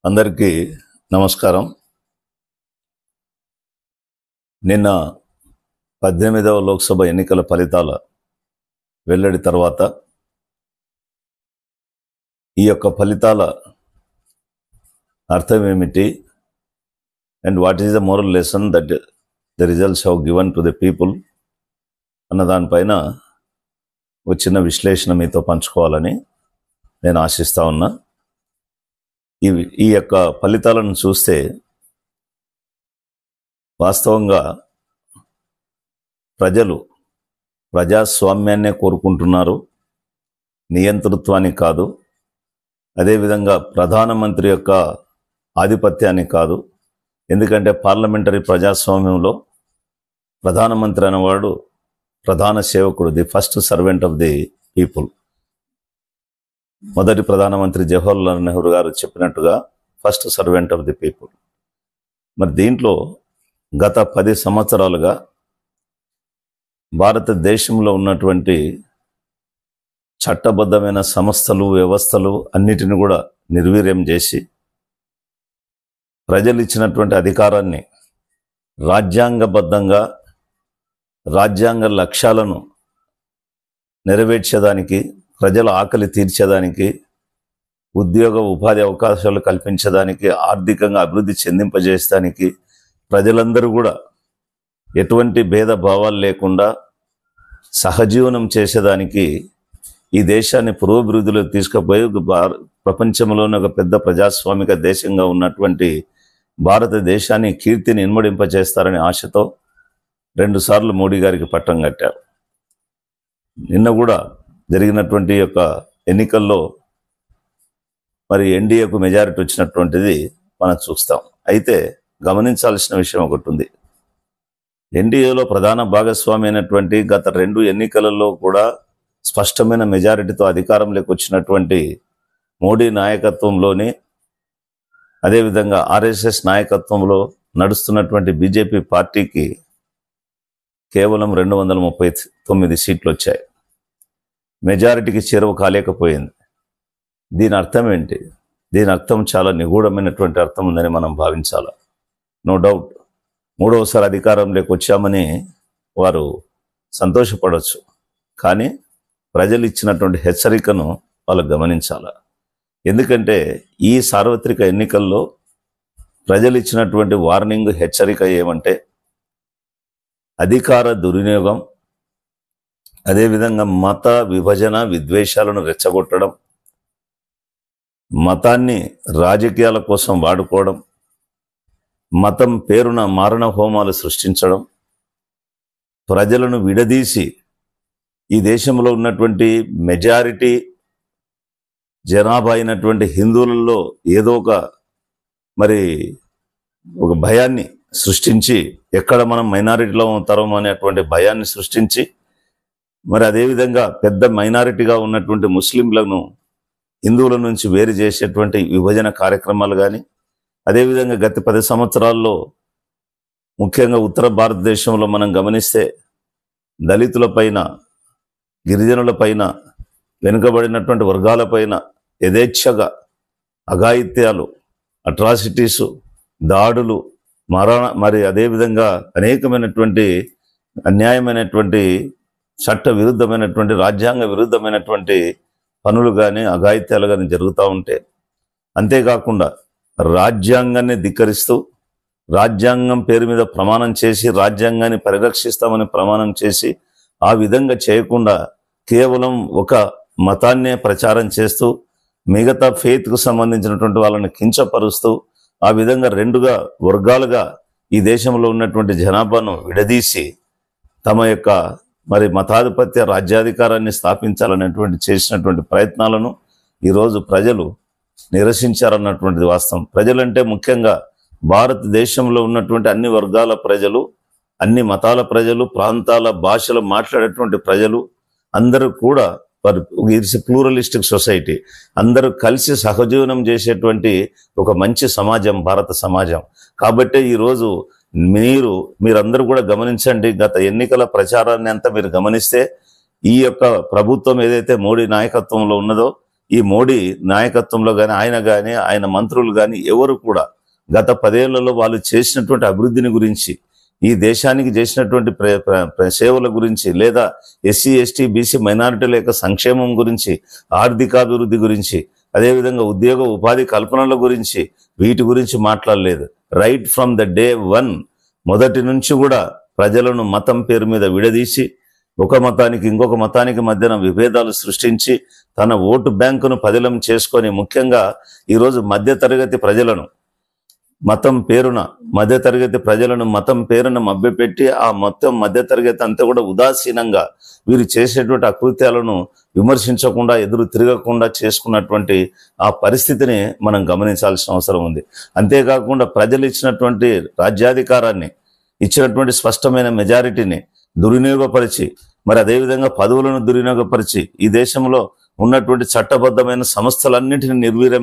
అందరికీ నమస్కారం. నిన్న 18వ లోక్సభ ఎన్నికల ఫలితాల వెల్లడి తర్వాత ఈ యొక్క ఫలితాల అర్థం ఏమిటి and what is the moral lesson that the results have given to the people అన్న దానిపైన ఒక చిన్న విశ్లేషణ మీతో పంచుకోవాలని నేను ఆశిస్తా ఉన్నా. ఈ యొక్క ఫలితాలను చూస్తే వాస్తవంగా ప్రజలు ప్రజాస్వామ్యాన్నే కోరుకుంటున్నారు, నియంతృత్వాన్ని కాదు. అదేవిధంగా ప్రధానమంత్రి యొక్క ఆధిపత్యాన్ని కాదు. ఎందుకంటే పార్లమెంటరీ ప్రజాస్వామ్యంలో ప్రధానమంత్రి అనేవాడు ప్రధాన సేవకుడు, the first servant of the people. మొదటి ప్రధానమంత్రి జవహర్లాల్ నెహ్రూ గారు చెప్పినట్టుగా first servant of the people. మరి దీంట్లో గత 10 సంవత్సరాలుగా భారతదేశంలో ఉన్నటువంటి చట్టబద్ధమైన సంస్థలు, వ్యవస్థలు అన్నిటిని కూడా నిర్వీర్యం చేసి ప్రజలు ఇచ్చినటువంటి అధికారాన్ని రాజ్యాంగబద్ధంగా రాజ్యాంగ లక్ష్యాలను నెరవేర్చేదానికి, ప్రజల ఆకలి తీర్చేదానికి, ఉద్యోగ ఉపాధి అవకాశాలు కల్పించడానికి, ఆర్థికంగా అభివృద్ధి చెందింపజేయడానికి, ప్రజలందరూ కూడా ఎటువంటి భేదభావాలు లేకుండా సహజీవనం చేసేదానికి ఈ దేశాన్ని పురోభివృద్ధిలో తీసుకుపోయి ప్రపంచంలోనే ఒక పెద్ద ప్రజాస్వామిక దేశంగా ఉన్నటువంటి భారతదేశాన్ని కీర్తిని ఇన్మడింపజేస్తారనే ఆశతో 2 సార్లు మోడీ గారికి పట్టం కట్టారు. నిన్న కూడా జరిగినటువంటి యొక్క ఎన్నికల్లో మరి ఎన్డీఏకు మెజారిటీ వచ్చినటువంటిది మనం చూస్తాం. అయితే గమనించాల్సిన విషయం ఒకటి ఉంది. ఎన్డీఏలో ప్రధాన భాగస్వామి అయినటువంటి గత 2 ఎన్నికలలో కూడా స్పష్టమైన మెజారిటీతో అధికారంలోకి వచ్చినటువంటి మోడీ నాయకత్వంలోని, అదేవిధంగా ఆర్ఎస్ఎస్ నాయకత్వంలో నడుస్తున్నటువంటి బీజేపీ పార్టీకి కేవలం 239 సీట్లు వచ్చాయి. మెజారిటీకి చేరువ కాలేకపోయింది. దీని అర్థం ఏంటి? దీని అర్థం చాలా నిగూఢమైనటువంటి అర్థం ఉందని మనం భావించాలి. నో డౌట్ 3వసారి అధికారంలోకి వచ్చామని వారు సంతోషపడవచ్చు, కానీ ప్రజలు ఇచ్చినటువంటి హెచ్చరికను వాళ్ళు గమనించాలి. ఎందుకంటే ఈ సార్వత్రిక ఎన్నికల్లో ప్రజలు ఇచ్చినటువంటి వార్నింగ్, హెచ్చరిక ఏమంటే అధికార దుర్వినియోగం, అదేవిధంగా మత విభజన, విద్వేషాలను రెచ్చగొట్టడం, మతాన్ని రాజకీయాల కోసం వాడుకోవడం, మతం పేరున మారణ హోమాలు సృష్టించడం, ప్రజలను విడదీసి ఈ దేశంలో ఉన్నటువంటి మెజారిటీ జనాభా అయినటువంటి హిందువులలో ఏదో ఒక భయాన్ని సృష్టించి, ఎక్కడ మనం మైనారిటీలో ఉంటారో అనేటువంటి భయాన్ని సృష్టించి, మరి అదేవిధంగా పెద్ద మైనారిటీగా ఉన్నటువంటి ముస్లింలను హిందువుల నుంచి వేరు చేసేటువంటి విభజన కార్యక్రమాలు కానీ, అదేవిధంగా గత 10 సంవత్సరాల్లో ముఖ్యంగా ఉత్తర భారతదేశంలో మనం గమనిస్తే దళితులపైన, గిరిజనులపైన, వెనుకబడినటువంటి వర్గాలపైన యథేచ్ఛగా అఘాయిత్యాలు, అట్రాసిటీసు, దాడులు, మరి అదేవిధంగా అనేకమైనటువంటి అన్యాయమైనటువంటి చట్ట విరుద్ధమైనటువంటి, రాజ్యాంగ విరుద్ధమైనటువంటి పనులు కానీ, అఘాయిత్యాలు కానీ జరుగుతూ ఉంటే, అంతేకాకుండా రాజ్యాంగాన్ని ధిక్కరిస్తూ రాజ్యాంగం పేరు మీద ప్రమాణం చేసి రాజ్యాంగాన్ని పరిరక్షిస్తామని ప్రమాణం చేసి ఆ విధంగా చేయకుండా కేవలం ఒక మతాన్నే ప్రచారం చేస్తూ మిగతా ఫెయిత్కు సంబంధించినటువంటి వాళ్ళని కించపరుస్తూ ఆ విధంగా 2 వర్గాలుగా ఈ దేశంలో ఉన్నటువంటి జనాభాను విడదీసి తమ యొక్క మరి మతాధిపత్య రాజ్యాధికారాన్ని స్థాపించాలనేటువంటి చేసినటువంటి ప్రయత్నాలను ఈరోజు ప్రజలు నిరసించారన్నటువంటిది వాస్తవం. ప్రజలంటే ముఖ్యంగా భారతదేశంలో ఉన్నటువంటి అన్ని వర్గాల ప్రజలు, అన్ని మతాల ప్రజలు, ప్రాంతాల భాషలు మాట్లాడేటువంటి ప్రజలు అందరూ కూడా ఇట్స్ ప్లూరలిస్టిక్ సొసైటీ. అందరూ కలిసి సహజీవనం చేసేటువంటి ఒక మంచి సమాజం భారత సమాజం. కాబట్టి ఈరోజు మీరందరూ కూడా గమనించండి. గత ఎన్నికల ప్రచారాన్ని అంతా మీరు గమనిస్తే ఈ యొక్క ప్రభుత్వం ఏదైతే మోడీ నాయకత్వంలో ఉన్నదో ఈ మోడీ నాయకత్వంలో కానీ ఆయన మంత్రులు కానీ ఎవరు కూడా గత 10 ఏళ్లలో వాళ్ళు చేసినటువంటి అభివృద్ధిని గురించి, ఈ దేశానికి చేసినటువంటి సేవల గురించి, లేదా ఎస్సీ ఎస్టీ బీసీ మైనారిటీల యొక్క సంక్షేమం గురించి, ఆర్థికాభివృద్ధి గురించి, అదేవిధంగా ఉద్యోగ ఉపాధి కల్పనల గురించి, వీటి గురించి మాట్లాడలేదు. రైట్ ఫ్రమ్ ద డే 1 మొదటి నుంచి కూడా ప్రజలను మతం పేరు మీద విడదీసి, ఒక మతానికి ఇంకొక మతానికి మధ్యన విభేదాలు సృష్టించి, తన ఓటు బ్యాంకును పదిలం చేసుకొని, ముఖ్యంగా ఈరోజు మధ్యతరగతి ప్రజలను మతం పేరున మభ్యపెట్టి, ఆ మొత్తం మధ్యతరగతి అంతా కూడా ఉదాసీనంగా వీరు చేసేటువంటి అకృత్యాలను విమర్శించకుండా, ఎదురు తిరగకుండా చేసుకున్నటువంటి ఆ పరిస్థితిని మనం గమనించాల్సిన అవసరం ఉంది. అంతేకాకుండా ప్రజలు ఇచ్చినటువంటి రాజ్యాధికారాన్ని, ఇచ్చినటువంటి స్పష్టమైన మెజారిటీని దుర్వినియోగపరిచి, మరి అదేవిధంగా పదవులను దుర్వినియోగపరిచి, ఈ దేశంలో ఉన్నటువంటి చట్టబద్ధమైన సంస్థలన్నింటినీ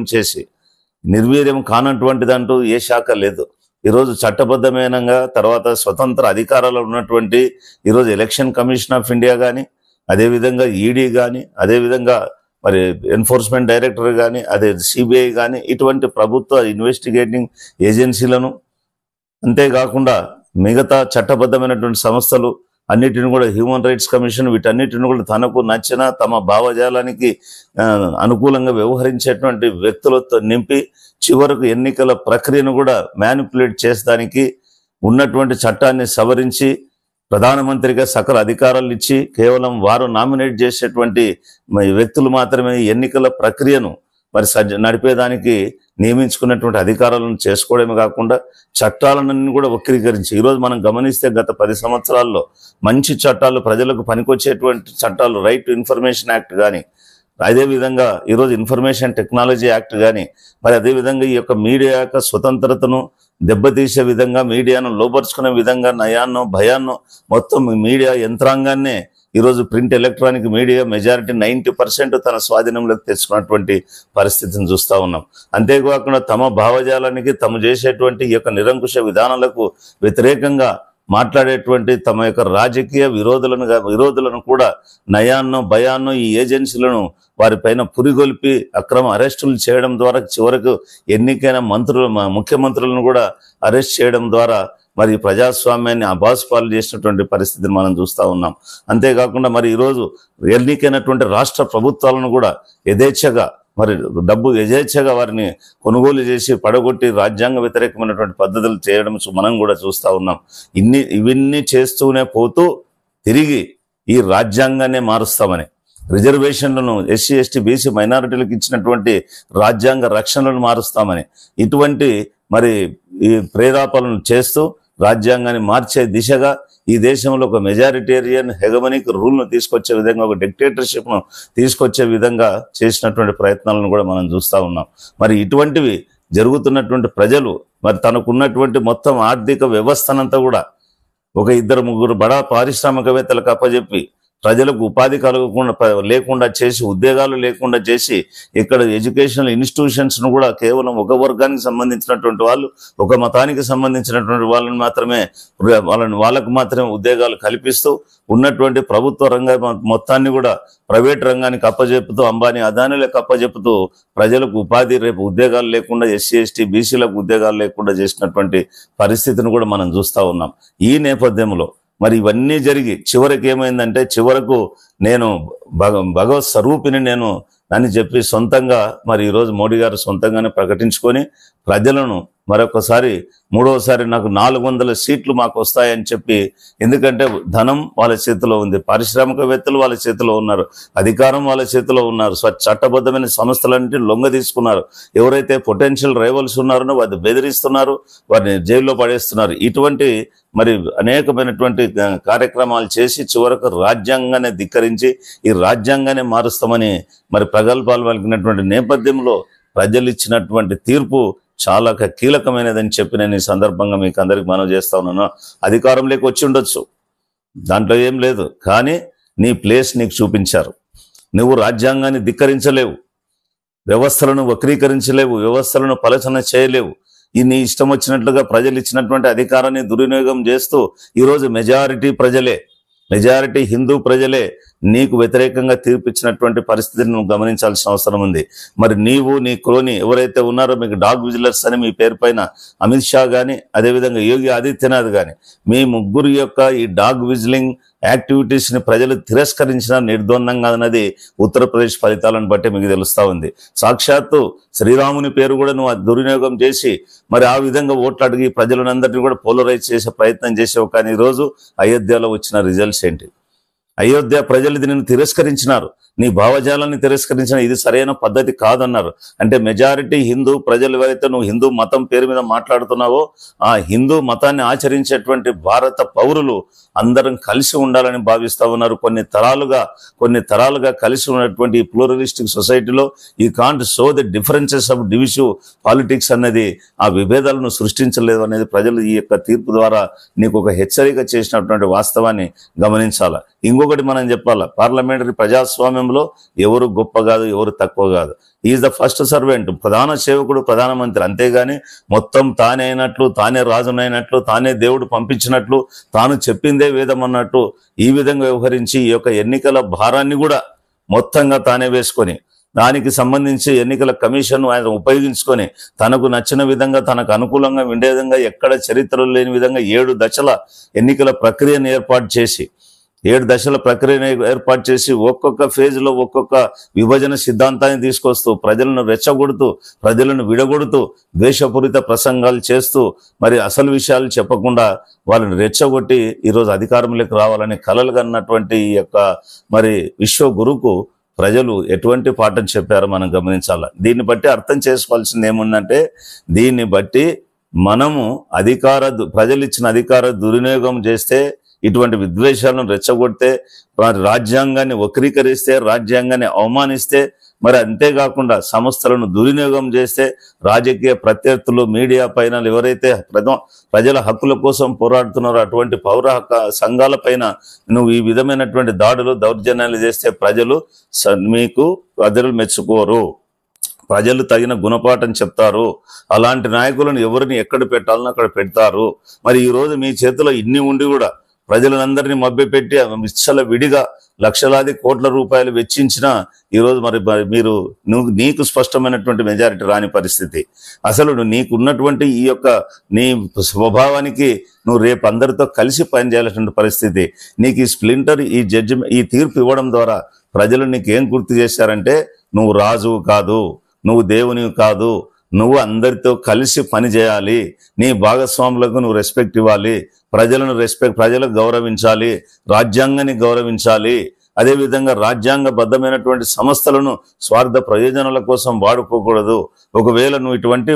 నిర్వీర్యం కానటువంటిదంటూ ఏ శాఖ లేదు. ఈరోజు చట్టబద్ధమైనగా, తర్వాత స్వతంత్ర అధికారాలు ఉన్నటువంటి ఈరోజు ఎలక్షన్ కమిషన్ ఆఫ్ ఇండియా కానీ, అదేవిధంగా ఈడీ కానీ, అదేవిధంగా మరి ఎన్ఫోర్స్మెంట్ డైరెక్టర్ కానీ, అదే సిబిఐ కానీ, ఇటువంటి ప్రభుత్వ ఇన్వెస్టిగేటింగ్ ఏజెన్సీలను, అంతేకాకుండా మిగతా చట్టబద్ధమైనటువంటి సంస్థలు అన్నిటిని కూడా, హ్యూమన్ రైట్స్ కమిషన్, వీటన్నిటిని కూడా తనకు నచ్చిన తమ భావజాలానికి అనుకూలంగా వ్యవహరించేటువంటి వ్యక్తులతో నింపి, చివరకు ఎన్నికల ప్రక్రియను కూడా మ్యానిపులేట్ చేసడానికి ఉన్నటువంటి చట్టాన్ని సవరించి, ప్రధానమంత్రిగా సకల అధికారాలు ఇచ్చి, కేవలం వారు నామినేట్ చేసేటువంటి వ్యక్తులు మాత్రమే ఎన్నికల ప్రక్రియను మరి నడిపేదానికి నియమించుకున్నటువంటి అధికారాలను చేసుకోవడమే కాకుండా చట్టాలన్నీ కూడా వక్రీకరించి, ఈరోజు మనం గమనిస్తే గత 10 సంవత్సరాల్లో మంచి చట్టాలు, ప్రజలకు పనికొచ్చేటువంటి చట్టాలు, రైట్ టు ఇన్ఫర్మేషన్ యాక్ట్ కానీ, అదేవిధంగా ఈరోజు ఇన్ఫర్మేషన్ టెక్నాలజీ యాక్ట్ కానీ, మరి అదేవిధంగా ఈ యొక్క మీడియా యొక్క స్వతంత్రతను దెబ్బతీసే విధంగా, మీడియాను లోపరుచుకునే విధంగా, నయాన్నో భయాన్నో మొత్తం మీడియా యంత్రాంగాన్నే ఈరోజు ప్రింట్ ఎలక్ట్రానిక్ మీడియా మెజారిటీ 90% తన స్వాధీనంలోకి తెచ్చుకున్నటువంటి పరిస్థితిని చూస్తూ ఉన్నాం. అంతేకాకుండా తమ భావజాలానికి, తాము చేసేటువంటి ఈ యొక్క నిరంకుశ విధానాలకు వ్యతిరేకంగా మాట్లాడేటువంటి తమ యొక్క రాజకీయ విరోధులను కూడా నయాన్నో భయాన్నో ఈ ఏజెన్సీలను వారిపైన పురిగొల్పి అక్రమ అరెస్టులు చేయడం ద్వారా, చివరకు ఎన్నికైన ముఖ్యమంత్రులను కూడా అరెస్ట్ చేయడం ద్వారా మరి ప్రజాస్వామ్యాన్ని అబాసుపాలు చేసినటువంటి పరిస్థితిని మనం చూస్తూ ఉన్నాం. అంతేకాకుండా మరి ఈరోజు ఎన్నికైనటువంటి రాష్ట్ర ప్రభుత్వాలను కూడా యథేచ్ఛగా వారిని కొనుగోలు చేసి పడగొట్టి రాజ్యాంగ వ్యతిరేకమైనటువంటి పద్ధతులు చేయడం మనం కూడా చూస్తూ ఉన్నాం. ఇవన్నీ చేస్తూనే పోతూ తిరిగి ఈ రాజ్యాంగాన్నే మారుస్తామని, రిజర్వేషన్లను ఎస్సీ ఎస్టీ బీసీ మైనారిటీలకు ఇచ్చినటువంటి రాజ్యాంగ రక్షణలను మారుస్తామని, ఇటువంటి మరి ఈ ప్రేరేపణలు చేస్తూ రాజ్యాంగాన్ని మార్చే దిశగా ఈ దేశంలో ఒక మెజారిటేరియన్ హెగమనిక్ రూల్ను తీసుకొచ్చే విధంగా, ఒక డిక్టేటర్షిప్ను తీసుకొచ్చే విధంగా చేసినటువంటి ప్రయత్నాలను కూడా మనం చూస్తూ ఉన్నాం. మరి ఇటువంటివి జరుగుతున్నటువంటి ప్రజలు మరి తనకున్నటువంటి మొత్తం ఆర్థిక వ్యవస్థనంతా కూడా ఒక 2-3 బడా పారిశ్రామికవేత్తలకు అప్పచెప్పి, ప్రజలకు ఉపాధి లేకుండా చేసి, ఉద్యోగాలు లేకుండా చేసి, ఇక్కడ ఎడ్యుకేషనల్ ఇన్స్టిట్యూషన్స్ను కూడా కేవలం ఒక వర్గానికి సంబంధించినటువంటి వాళ్ళు, ఒక మతానికి సంబంధించినటువంటి వాళ్ళకు మాత్రమే ఉద్యోగాలు కల్పిస్తూ ఉన్నటువంటి ప్రభుత్వ రంగం మొత్తాన్ని కూడా ప్రైవేట్ రంగానికి అప్పజెపుతూ, అంబానీ అదానీలకు అప్పజెపుతూ ప్రజలకు ఉపాధి, రేపు ఉద్యోగాలు లేకుండా, ఎస్సీ ఎస్టీ బీసీలకు ఉద్యోగాలు లేకుండా చేసినటువంటి పరిస్థితిని కూడా మనం చూస్తూ ఉన్నాం. ఈ నేపథ్యంలో మరి ఇవన్నీ జరిగి చివరికి ఏమైందంటే, చివరకు నేను భగవత్ స్వరూపిని అని చెప్పి సొంతంగా మరి ఈరోజు మోడీ గారు సొంతంగానే ప్రకటించుకొని ప్రజలను మరొకసారి, మూడవసారి నాకు 400 సీట్లు మాకు వస్తాయని చెప్పి, ఎందుకంటే ధనం వాళ్ళ చేతిలో ఉంది, పారిశ్రామికవేత్తలు వాళ్ళ చేతిలో ఉన్నారు, అధికారం వాళ్ళ చేతిలో ఉన్నారు, చట్టబద్ధమైన సంస్థలన్నింటినీ లొంగ తీసుకున్నారు. ఎవరైతే పొటెన్షియల్ రైవల్స్ ఉన్నారో వారిని బెదిరిస్తున్నారు, వారిని జైల్లో పడేస్తున్నారు. ఇటువంటి మరి అనేకమైనటువంటి కార్యక్రమాలు చేసి చివరకు రాజ్యాంగాన్ని ధిక్కరించి ఈ రాజ్యాంగాన్ని మారుస్తామని మరి ప్రగల్భాలు పలికినటువంటి నేపథ్యంలో ప్రజలు ఇచ్చినటువంటి తీర్పు చాలా కీలకమైనదని చెప్పి నేను ఈ సందర్భంగా మీకు అందరికి మనవి చేస్తా ఉన్నాను. అధికారంలోకి వచ్చి ఉండొచ్చు, దాంట్లో ఏం లేదు, కానీ నీ ప్లేస్ నీకు చూపించారు. నువ్వు రాజ్యాంగాన్ని ధిక్కరించలేవు, వ్యవస్థలను వక్రీకరించలేవు, వ్యవస్థలను పలచన చేయలేవు. నీ ఇష్టం వచ్చినట్లుగా ప్రజలు ఇచ్చినటువంటి అధికారాన్ని దుర్వినియోగం చేస్తూ ఈరోజు మెజారిటీ ప్రజలే మెజారిటీ హిందూ ప్రజలే నీకు వ్యతిరేకంగా తీర్పిచ్చినటువంటి పరిస్థితిని నువ్వు గమనించాల్సిన అవసరం ఉంది. మరి నీవు నీ క్రోని ఎవరైతే ఉన్నారో మీకు డాగ్ విజిలర్స్ అని మీ పేరు పైన అమిత్ షా కానీ అదేవిధంగా యోగి ఆదిత్యనాథ్ కానీ మీ ముగ్గురు యొక్క ఈ డాగ్ విజిలింగ్ యాక్టివిటీస్ ని ప్రజలు తిరస్కరించిన నిర్ద్వందంగా అన్నది ఉత్తరప్రదేశ్ ఫలితాలను బట్టి మీకు తెలుస్తా ఉంది. సాక్షాత్తు శ్రీరాముని పేరు కూడా నువ్వు దుర్వినియోగం చేసి మరి ఆ విధంగా ఓట్లు అడిగి ప్రజలందరినీ కూడా పోలరైజ్ చేసే ప్రయత్నం చేసావు. కానీ ఈరోజు అయోధ్యలో వచ్చిన రిజల్ట్స్ ఏంటి? అయోధ్య ప్రజలు దీనిని తిరస్కరించినారు, నీ భావజాలాన్ని తిరస్కరించిన, ఇది సరైన పద్ధతి కాదన్నారు. అంటే మెజారిటీ హిందూ ప్రజలు ఎవరైతే నువ్వు హిందూ మతం పేరు మీద మాట్లాడుతున్నావో ఆ హిందూ మతాన్ని ఆచరించేటువంటి భారత పౌరులు అందరం కలిసి ఉండాలని భావిస్తూ ఉన్నారు. కొన్ని తరాలుగా కలిసి ఉన్నటువంటి ఈ ప్లూరలిస్టిక్ సొసైటీలో ఈ can't show the differences of divisive politics అన్నది ఆ విభేదాలను సృష్టించలేదు అనేది ప్రజలు ఈ యొక్క తీర్పు ద్వారా నీకు ఒక హెచ్చరిక చేసినటువంటి వాస్తవాన్ని గమనించాలా. ఇంకొకటి మనం చెప్పాలా, పార్లమెంటరీ ప్రజాస్వామ్యంలో ఎవరు గొప్ప కాదు, ఎవరు తక్కువ కాదు. ఈజ్ ద ఫస్ట్ సర్వెంట్, ప్రధాన సేవకుడు ప్రధానమంత్రి. అంతేగాని మొత్తం తానే అయినట్లు, తానే రాజునైనట్లు, తానే దేవుడు పంపించినట్లు, తాను చెప్పిందే వేదం అన్నట్టు ఈ విధంగా వ్యవహరించి ఈ యొక్క ఎన్నికల భారాన్ని కూడా మొత్తంగా తానే వేసుకొని దానికి సంబంధించి ఎన్నికల కమిషన్ ఆయన ఉపయోగించుకొని తనకు నచ్చిన విధంగా తనకు అనుకూలంగా ఉండే విధంగా ఎక్కడ చరిత్రలో లేని విధంగా 7 దశల ఎన్నికల ప్రక్రియను ఏర్పాటు చేసి 7 దశల ప్రక్రియను ఏర్పాటు చేసి ఒక్కొక్క ఫేజ్లో ఒక్కొక్క విభజన సిద్ధాంతాన్ని తీసుకొస్తూ ప్రజలను రెచ్చగొడుతూ ప్రజలను విడగొడుతూ ద్వేషపూరిత ప్రసంగాలు చేస్తూ మరి అసలు విషయాలు చెప్పకుండా వాళ్ళని రెచ్చగొట్టి ఈరోజు అధికారంలోకి రావాలని కలలు కన్నటువంటి ఈ యొక్క మరి విశ్వగురుకు ప్రజలు ఎటువంటి పాఠం చెప్పారో మనం గమనించాలి. దీన్ని బట్టి అర్థం చేసుకోవాల్సింది ఏముందంటే దీన్ని బట్టి మనము ప్రజలు ఇచ్చిన అధికార దుర్వినియోగం చేస్తే, ఇటువంటి విద్వేషాలను రెచ్చగొడితే, రాజ్యాంగాన్ని వక్రీకరిస్తే, రాజ్యాంగాన్ని అవమానిస్తే, మరి అంతేకాకుండా సంస్థలను దుర్వినియోగం చేస్తే, రాజకీయ ప్రత్యర్థులు మీడియా పైన ఎవరైతే ప్రజల హక్కుల కోసం పోరాడుతున్నారో అటువంటి పౌర సంఘాల పైన నువ్వు ఈ విధమైనటువంటి దాడులు దౌర్జన్యాలు చేస్తే ప్రజలు మెచ్చుకోరు, ప్రజలు తగిన గుణపాఠం చెప్తారు. అలాంటి నాయకులను ఎవరిని ఎక్కడ పెట్టాలని అక్కడ పెడతారు. మరి ఈరోజు మీ చేతిలో ఇన్ని ఉండి కూడా ప్రజలందరినీ మభ్యపెట్టి విడిగా లక్షలాది కోట్ల రూపాయలు వెచ్చించినా ఈరోజు మరి నీకు స్పష్టమైనటువంటి మెజారిటీ రాని పరిస్థితి. అసలు నీకున్నటువంటి ఈ యొక్క నీ స్వభావానికి నువ్వు రేపు అందరితో కలిసి పనిచేయాల్సిన పరిస్థితి. నీకు ఈ స్ప్లింటర్ ఈ తీర్పు ఇవ్వడం ద్వారా ప్రజలు నీకేం గుర్తు చేశారంటే నువ్వు రాజువు కాదు, నువ్వు దేవునివి కాదు, నువ్వు అందరితో కలిసి పని చేయాలి, నీ భాగస్వాములకు నువ్వు రెస్పెక్ట్ ఇవ్వాలి, ప్రజలకు గౌరవించాలి, రాజ్యాంగాన్ని గౌరవించాలి. అదేవిధంగా రాజ్యాంగబద్ధమైనటువంటి సంస్థలను స్వార్థ ప్రయోజనాల కోసం వాడుకోకూడదు. ఒకవేళ నువ్వు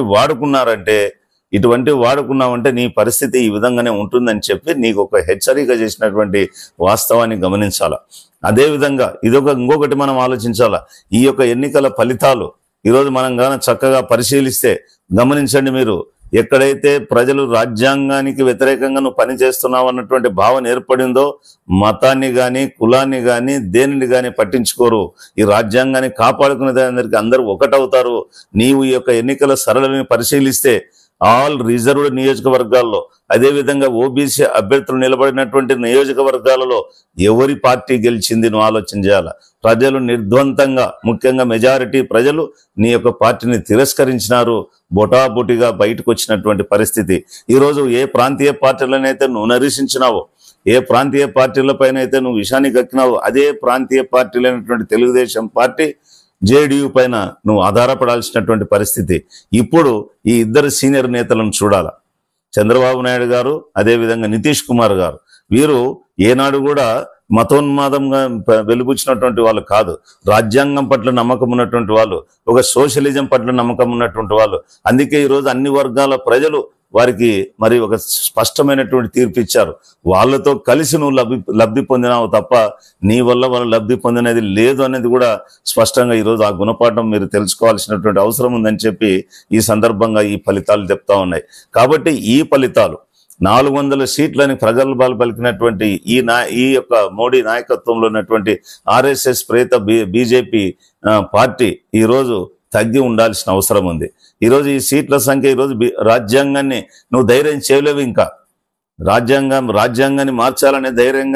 ఇటువంటి వాడుకున్నావంటే నీ పరిస్థితి ఈ విధంగానే ఉంటుందని చెప్పి నీకు ఒక హెచ్చరిక చేసినటువంటి వాస్తవాన్ని గమనించాల. అదేవిధంగా ఇంకొకటి మనం ఆలోచించాలా, ఈ యొక్క ఎన్నికల ఫలితాలు ఈరోజు మనం గాన చక్కగా పరిశీలిస్తే గమనించండి, మీరు ఎక్కడైతే ప్రజలు రాజ్యాంగానికి వ్యతిరేకంగా నువ్వు పనిచేస్తున్నావు అన్నటువంటి భావన ఏర్పడిందో మతాన్ని కానీ కులాన్ని కానీ దేనిని కానీ పట్టించుకోరు. ఈ రాజ్యాంగాన్ని కాపాడుకునే దానికి అందరూ ఒకటవుతారు. నీవు ఈ యొక్క ఎన్నికల సరళిని పరిశీలిస్తే ఆల్ రిజర్వ్డ్ నియోజకవర్గాల్లో అదేవిధంగా ఓబీసీ అభ్యర్థులు నిలబడినటువంటి నియోజకవర్గాలలో ఎవరి పార్టీ గెలిచింది నువ్వు ఆలోచన చేయాల. ప్రజలు నిర్ద్వంతంగా, ముఖ్యంగా మెజారిటీ ప్రజలు నీ యొక్క పార్టీని తిరస్కరించినారు. బొటాబొటిగా బయటకు వచ్చినటువంటి పరిస్థితి. ఈరోజు ఏ ప్రాంతీయ పార్టీలనైతే నువ్వు నరీక్షించినావో, ఏ ప్రాంతీయ పార్టీలపైన అయితే నువ్వు విషాన్ని కక్కినావో, అదే ప్రాంతీయ పార్టీలైనటువంటి తెలుగుదేశం పార్టీ జేడీయూ పైన నువ్వు ఆధారపడాల్సినటువంటి పరిస్థితి. ఇప్పుడు ఈ ఇద్దరు సీనియర్ నేతలను చూడాల, చంద్రబాబు నాయుడు గారు అదేవిధంగా నితీష్ కుమార్ గారు. వీరు ఏనాడు కూడా మతోన్మాదంగా వెలుబుచ్చినటువంటి వాళ్ళు కాదు. రాజ్యాంగం పట్ల నమ్మకం ఉన్నటువంటి వాళ్ళు, ఒక సోషలిజం పట్ల నమ్మకం ఉన్నటువంటి వాళ్ళు. అందుకే ఈరోజు అన్ని వర్గాల ప్రజలు వారికి మరి ఒక స్పష్టమైనటువంటి తీర్పు ఇచ్చారు. వాళ్ళతో కలిసి నువ్వు లబ్ధి పొందినావు తప్ప నీ వల్ల వాళ్ళు లబ్ధి పొందినది లేదు అనేది కూడా స్పష్టంగా ఈరోజు ఆ గుణపాఠం మీరు తెలుసుకోవాల్సినటువంటి అవసరం ఉందని చెప్పి ఈ సందర్భంగా ఈ ఫలితాలు చెప్తా ఉన్నాయి. కాబట్టి ఈ ఫలితాలు 400 సీట్లని ప్రగల్భాలు పలికినటువంటి ఈ యొక్క మోడీ నాయకత్వంలో ఉన్నటువంటి ఆర్ఎస్ఎస్ ప్రేత బీజేపీ పార్టీ ఈరోజు తగ్గి ఉండాల్సిన అవసరం ఉంది. ఈరోజు ఈ సీట్ల సంఖ్య ఈరోజు రాజ్యాంగాన్ని నువ్వు ధైర్యం చేయలేవు. ఇంకా రాజ్యాంగాన్ని మార్చాలనే ధైర్యం కానీ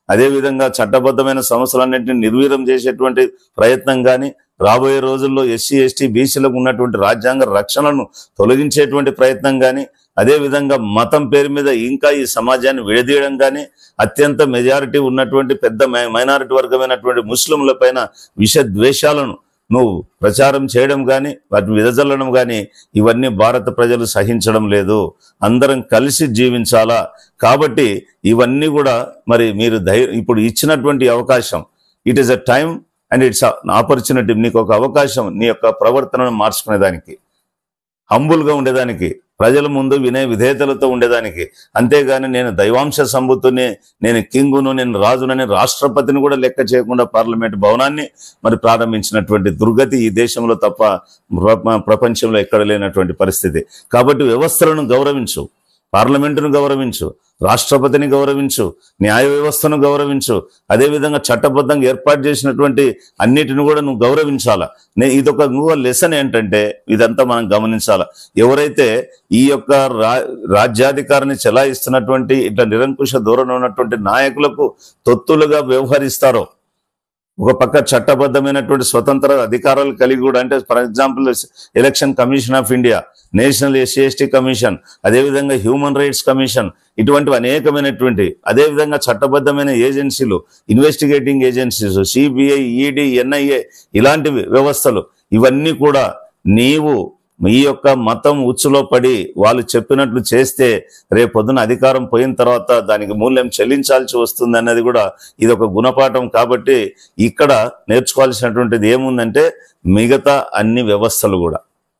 అదేవిధంగా చట్టబద్ధమైన సమస్యలన్నింటినీ నిర్వీర్యం చేసేటువంటి ప్రయత్నం కానీ, రాబోయే రోజుల్లో ఎస్సీ ఎస్టీ బీసీలకు ఉన్నటువంటి రాజ్యాంగ రక్షణను తొలగించేటువంటి ప్రయత్నం కానీ, అదేవిధంగా మతం పేరు మీద ఇంకా ఈ సమాజాన్ని విడదీయడం కానీ, అత్యంత మెజారిటీ ఉన్నటువంటి పెద్ద మైనారిటీ వర్గమైనటువంటి ముస్లింల పైన విషద్వేషాలను నువ్వు ప్రచారం చేయడం కానీ, వాటిని విదజల్లడం కానీ, ఇవన్నీ భారత ప్రజలు సహించడం లేదు. అందరం కలిసి జీవించాలా. కాబట్టి ఇవన్నీ కూడా మరి మీరు ఇప్పుడు ఇచ్చినటువంటి అవకాశం, it is a time and it's opportunity. నీకు ఒక అవకాశం నీ యొక్క ప్రవర్తనను మార్చుకునేదానికి, హంబుల్గా ఉండేదానికి, ప్రజల ముందు వినయ విధేయతలతో ఉండేదానికి. అంతేగాని నేను దైవాంశ సంబుతుని, నేను కింగును, నేను రాజునని రాష్ట్రపతిని కూడా లెక్క చేయకుండా పార్లమెంట్ భవనాన్ని మరి ప్రారంభించినటువంటి దుర్గతి ఈ దేశంలో తప్ప ప్రపంచంలో ఎక్కడ లేనటువంటి పరిస్థితి. కాబట్టి వ్యవస్థలను గౌరవించు, పార్లమెంటును గౌరవించు, రాష్ట్రపతిని గౌరవించు, న్యాయ వ్యవస్థను గౌరవించు, అదేవిధంగా చట్టబద్ధంగా ఏర్పాటు చేసినటువంటి అన్నిటిని కూడా నువ్వు గౌరవించాలా. ఇదొక లెసన్ ఏంటంటే ఇదంతా మనం గమనించాలా. ఎవరైతే ఈ యొక్క రాజ్యాధికారాన్ని చెలాయిస్తున్నటువంటి ఇట్లా నిరంకుశ ధోరణి ఉన్నటువంటి నాయకులకు తొత్తులుగా వ్యవహరిస్తారో, ఒక పక్క చట్టబద్ధమైనటువంటి స్వతంత్ర అధికారాలు కలిగి కూడా, అంటే for example election commission of India, national SC ST commission, అదేవిధంగా హ్యూమన్ రైట్స్ కమిషన్, ఇటువంటివి అనేకమైనటువంటి, అదేవిధంగా చట్టబద్ధమైన ఏజెన్సీలు, investigating agencies, CBI, ED, NIA, ఇలాంటి వ్యవస్థలు, ఇవన్నీ కూడా నీవు ఈ యొక్క మతం ఉచ్చులో పడి వాళ్ళు చెప్పినట్లు చేస్తే రేపొద్దున అధికారం పోయిన తర్వాత దానికి మూల్యం చెల్లించాల్సి వస్తుంది అన్నది కూడా ఇది ఒక గుణపాఠం. కాబట్టి ఇక్కడ నేర్చుకోవాల్సినటువంటిది ఏముందంటే, మిగతా అన్ని వ్యవస్థలు కూడా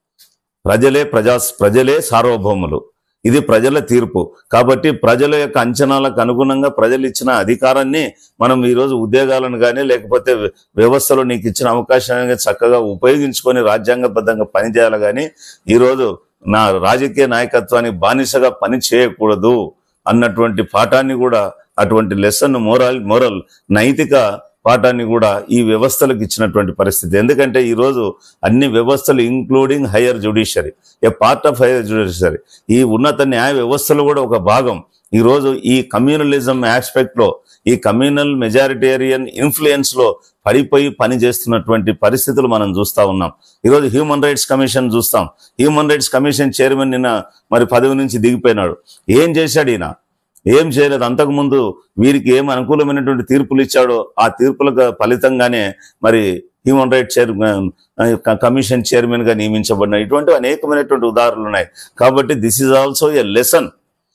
ప్రజలే సార్వభౌములు. ఇది ప్రజల తీర్పు. కాబట్టి ప్రజల యొక్క అంచనాలకు అనుగుణంగా ప్రజలు ఇచ్చిన అధికారాన్ని మనం ఈరోజు ఉద్యోగాలను కానీ, లేకపోతే వ్యవస్థలో నీకు ఇచ్చిన అవకాశాన్ని చక్కగా ఉపయోగించుకొని రాజ్యాంగబద్ధంగా పనిచేయాలి. కానీ ఈరోజు నా రాజకీయ నాయకత్వానికి బానిసగా పని చేయకూడదు అన్నటువంటి పాఠాన్ని కూడా, అటువంటి లెసన్, మోరల్ నైతిక పాఠాన్ని కూడా ఈ వ్యవస్థలకు ఇచ్చినటువంటి పరిస్థితి. ఎందుకంటే ఈరోజు అన్ని వ్యవస్థలు, including higher judiciary, a part of higher judiciary, ఈ ఉన్నత న్యాయ వ్యవస్థలు కూడా ఒక భాగం. ఈరోజు ఈ కమ్యూనలిజం ఆస్పెక్ట్లో, ఈ కమ్యూనల్ మెజారిటేరియన్ ఇన్ఫ్లుయెన్స్ లో పడిపోయి పనిచేస్తున్నటువంటి పరిస్థితులు మనం చూస్తా ఉన్నాం. ఈరోజు హ్యూమన్ రైట్స్ కమిషన్ చూస్తాం. హ్యూమన్ రైట్స్ కమిషన్ చైర్మన్ నిన్న మరి పదవి నుంచి దిగిపోయినాడు. ఏం చేశాడు ఈయన? ఏం చేయలేదు. అంతకుముందు వీరికి ఏం అనుకూలమైనటువంటి తీర్పులు ఇచ్చాడో ఆ తీర్పులకు ఫలితంగానే మరి హ్యూమన్ రైట్స్ కమిషన్ చైర్మన్ గా నియమించబడిన ఇటువంటి అనేకమైనటువంటి ఉదాహరణలు ఉన్నాయి. కాబట్టి this is also a lesson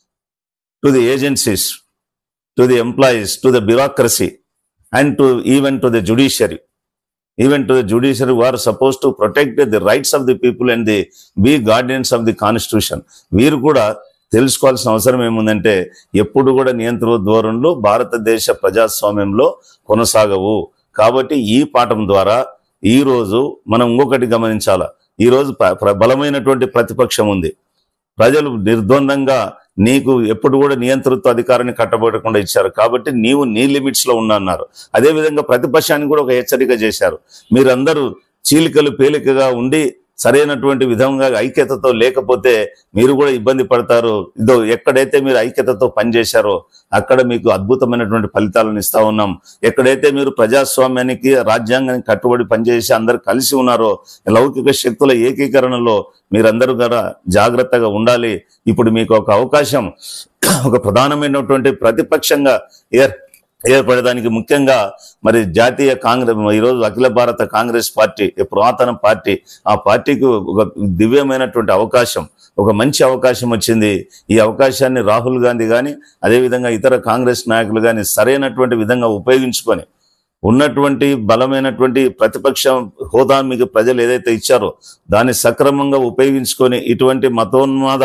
to the agencies, to the employees, to the bureaucracy and to even to the judiciary. Even to the judiciary who are supposed to protect the rights of the people and be guardians of the constitution. వీరు కూడా తెలుసుకోవాల్సిన అవసరం ఏముందంటే, ఎప్పుడు కూడా నియంత్రణ ధోరణులు భారతదేశ ప్రజాస్వామ్యంలో కొనసాగవు. కాబట్టి ఈ పాఠం ద్వారా ఈరోజు మనం ఇంకొకటి గమనించాలా. ఈరోజు బలమైనటువంటి ప్రతిపక్షం ఉంది. ప్రజలు నిర్ద్వందంగా నీకు ఎప్పుడు కూడా నియంతృత్వ అధికారాన్ని కట్టబడకుండా ఇచ్చారు. కాబట్టి నీవు నీ లిమిట్స్ లో ఉన్నారు. అదేవిధంగా ప్రతిపక్షానికి కూడా ఒక హెచ్చరిక చేశారు. మీరందరూ చీలికలు పేలికగా ఉండి సరైనటువంటి విధంగా ఐక్యతతో లేకపోతే మీరు కూడా ఇబ్బంది పడతారు. ఇదో ఎక్కడైతే మీరు ఐక్యతతో పనిచేశారో అక్కడ మీకు అద్భుతమైనటువంటి ఫలితాలను ఇస్తా ఉన్నాం. ఎక్కడైతే మీరు ప్రజాస్వామ్యానికి, రాజ్యాంగానికి కట్టుబడి పనిచేసి అందరు కలిసి ఉన్నారో, లౌకిక శక్తుల ఏకీకరణలో మీరందరూ కూడా జాగ్రత్తగా ఉండాలి. ఇప్పుడు మీకు ఒక అవకాశం, ఒక ప్రధానమైనటువంటి ప్రతిపక్షంగా ఏర్పడడానికి ముఖ్యంగా మరి జాతీయ కాంగ్రెస్, ఈరోజు అఖిల భారత కాంగ్రెస్ పార్టీ, పురాతన పార్టీ, ఆ పార్టీకి ఒక దివ్యమైనటువంటి అవకాశం, ఒక మంచి అవకాశం వచ్చింది. ఈ అవకాశాన్ని రాహుల్ గాంధీ కానీ, అదేవిధంగా ఇతర కాంగ్రెస్ నాయకులు కానీ సరైనటువంటి విధంగా ఉపయోగించుకొని ఉన్నటువంటి బలమైనటువంటి ప్రతిపక్ష హోదా మీకు ప్రజలు ఏదైతే ఇచ్చారో దాన్ని సక్రమంగా ఉపయోగించుకొని ఇటువంటి మతోన్మాద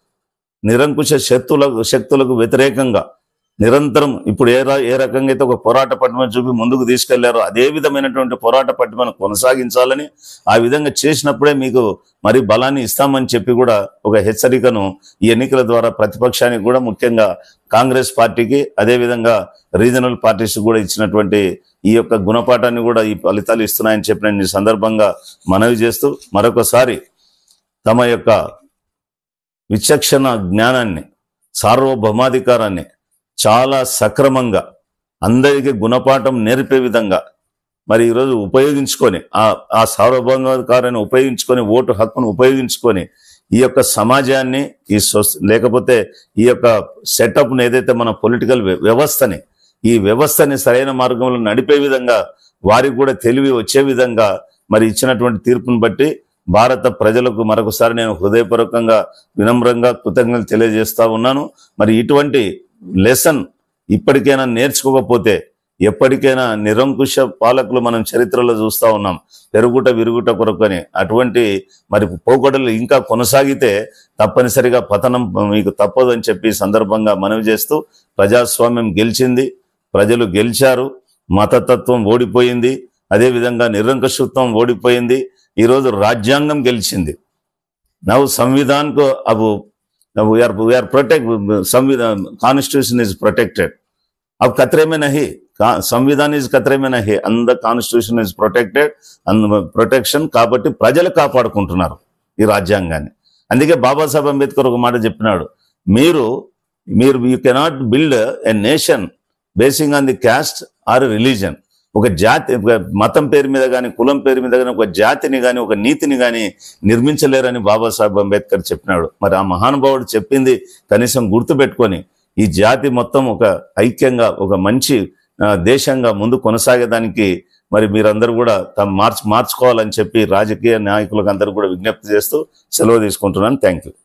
నిరంకుశ శక్తులకు వ్యతిరేకంగా నిరంతరం ఇప్పుడు ఏ రకంగా అయితే ఒక పోరాట పటిమను చూపి ముందుకు తీసుకెళ్లారో అదే విధమైనటువంటి పోరాట పటిమను కొనసాగించాలని, ఆ విధంగా చేసినప్పుడే మీకు మరి బలాన్ని ఇస్తామని చెప్పి కూడా ఒక హెచ్చరికను ఈ ఎన్నికల ద్వారా ప్రతిపక్షానికి కూడా, ముఖ్యంగా కాంగ్రెస్ పార్టీకి, అదేవిధంగా రీజనల్ పార్టీస్ కూడా ఇచ్చినటువంటి ఈ యొక్క గుణపాఠాన్ని కూడా ఈ ఫలితాలు ఇస్తున్నాయని చెప్పి నేను ఈ సందర్భంగా మనవి చేస్తూ, మరొకసారి తమ యొక్క విచక్షణ జ్ఞానాన్ని, సార్వభౌమాధికారాన్ని చాలా సక్రమంగా అందరికీ గుణపాఠం నేర్పే విధంగా మరి ఈరోజు ఉపయోగించుకొని ఆ సార్వభౌమాధికారాన్ని ఉపయోగించుకొని, ఓటు హక్కును ఉపయోగించుకొని ఈ యొక్క సమాజాన్ని లేకపోతే ఈ యొక్క సెటప్ను ఏదైతే మన పొలిటికల్ వ్యవస్థని, ఈ వ్యవస్థని సరైన మార్గంలో నడిపే విధంగా వారికి కూడా తెలివి వచ్చే విధంగా మరి ఇచ్చినటువంటి తీర్పును బట్టి భారత ప్రజలకు మరొకసారి నేను హృదయపూర్వకంగా వినమ్రంగా కృతజ్ఞతలు తెలియజేస్తా ఉన్నాను. మరి ఇటువంటి లెసన్ ఇప్పటికైనా నేర్చుకోకపోతే ఎప్పటికైనా నిరంకుశ పాలకులు మనం చరిత్రలో చూస్తా ఉన్నాం, పెరుగుట విరుగుట కొరకని. అటువంటి మరి పోకడలు ఇంకా కొనసాగితే తప్పనిసరిగా పతనం మీకు తప్పదు అని చెప్పి సందర్భంగా మనవి చేస్తూ, ప్రజాస్వామ్యం గెలిచింది, ప్రజలు గెలిచారు, మతతత్వం ఓడిపోయింది, అదేవిధంగా నిరంకుశత్వం ఓడిపోయింది, ఈరోజు రాజ్యాంగం గెలిచింది. నవ్ సంవిధాన్కు we are protect Samvidhan constitution is protected. अब खतरे में नहीं, संविधान इज खतरे में नहीं, and the constitution is protected and protection కాబట్టి ప్రజలు కాపాడుకుంటున్నారు ఈ రాజ్యాంగాన్ని. అందుకే బాబాసాహెబ్ అంబేద్కర్ ఒక మాట చెప్పినాడు, మీరు you cannot build a nation basing on the caste or religion. ఒక జాతి, మతం పేరు మీద కానీ కులం పేరు మీద కానీ ఒక జాతిని కానీ ఒక నీతిని కానీ నిర్మించలేరని బాబాసాహెబ్ అంబేద్కర్ చెప్పినాడు. మరి ఆ మహానుభావుడు చెప్పింది కనీసం గుర్తుపెట్టుకొని ఈ జాతి మొత్తం ఒక ఐక్యంగా ఒక మంచి దేశంగా ముందు కొనసాగేదానికి మరి మీరందరూ కూడా మార్చుకోవాలని చెప్పి రాజకీయ నాయకులకు అందరూ కూడా విజ్ఞప్తి చేస్తూ సెలవు తీసుకుంటున్నాను. Thank you.